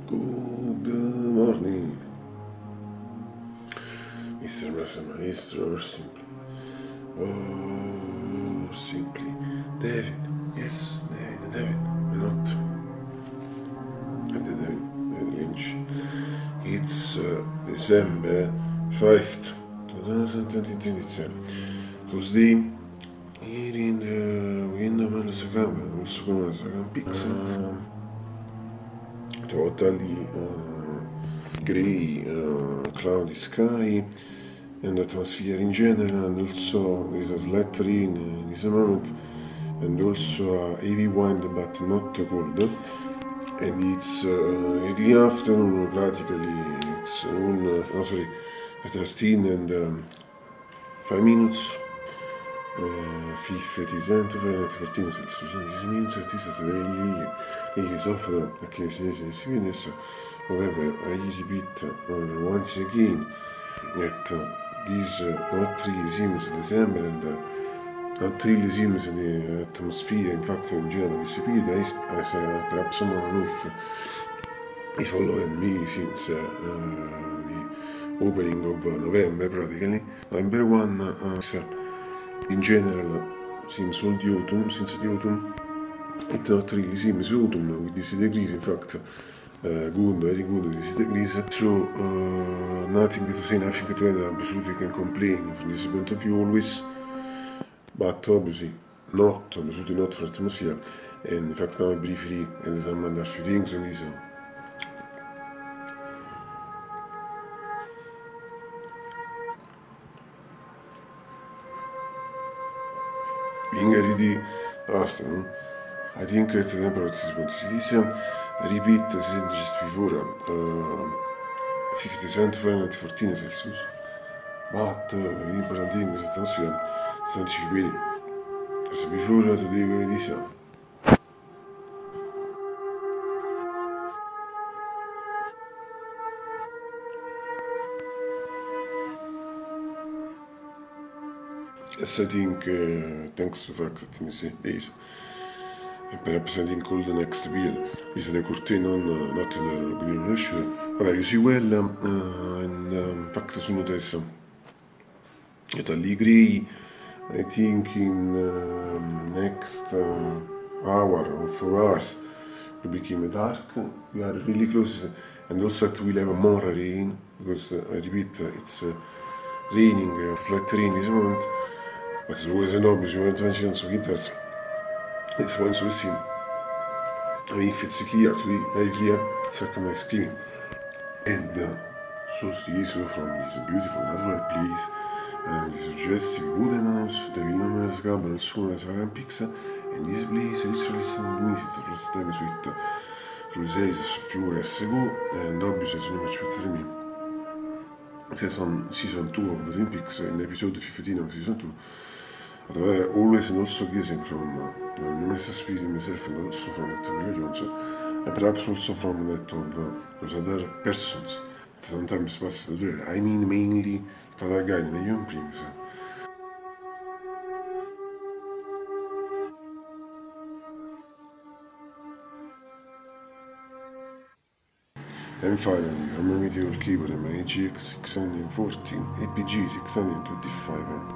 Good morning, Mr. Master Maestro, or simply, David. Yes, David, why not? David Lynch. It's December 5th, 2023, Tuesday. Here in the window of the second, also called second pixel. Totally grey, cloudy sky and atmosphere in general, and also there is a slight rain in this moment, and also a heavy wind but not cold, and it's early afternoon practically. It's 13 and 5 minutes. 57 14 This means that this is really soft perché si vede adesso. However, I repeat once again that this not really seems December and not really seems the atmosphere, in fact, in general, disappeared as perhaps someone know if followed me since the opening of November, practically. November 1 in general, since the autumn, it not really seems autumn with these degrees, in fact, good, very good these degrees. So, nothing to say, nothing to add, absolutely can complain from this point of view always, but obviously absolutely not for atmosphere. And in fact, now I briefly examined a few things on this. Being already afternoon, I think that the temperature at this point is repeat as I said just before, 57 Fahrenheit 14 Celsius, but the important thing is the atmosphere starts to be as before today this Yes, I think thanks to the fact that in these days, and perhaps I think all the next period, is the curtain on not the green pressure. Vabbè, you see well, and in fact sono adesso totally grey. I think in next hour or 4 hours it will become dark. We are really close, and also that we'll have more rain because I repeat, it's raining, slight rain this moment. But it's always an obvious when so guitars. It's one so see. I mean, if it's clear today, very clear, it's like my screen. And so so from this beautiful natural place, and the suggestive wooden house, the Wilhelmus Gabriel soon as Vagan Pixa, and this place literally some minutes, the first time with Rosé is a few years ago, and obviously so much better me. Season 2 of the Twin Peaks, in episode 15 of season 2. Always and also guessing from numerous species myself and also from that of Johnson, and perhaps also from that of those other persons that sometimes pass the door. I mean mainly the other guy in the young prince. And finally, I'm a medical keyboard in my AGX 614, APG 625.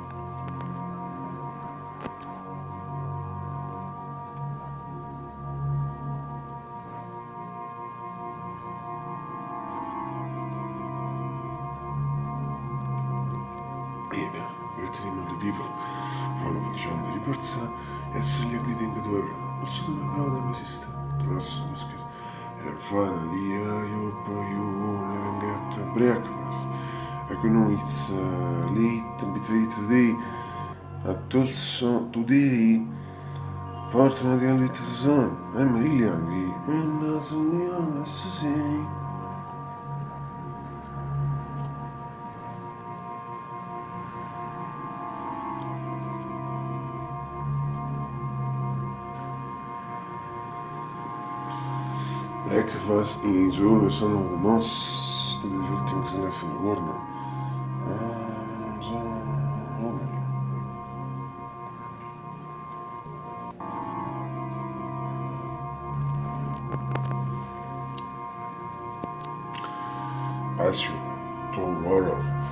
Ultimate people follow the channel reports essentially greeting the door. Also to my brother and my sister. The last biscuit. And finally, I hope you all having a breakfast. I know it's late, a bit late today. But also today, fortunately, it's the sun. I'm really hungry. And that's all we have to say. Breakfast is always one of the most beautiful things in life in the world now. I'm so hungry. spazio, tu ora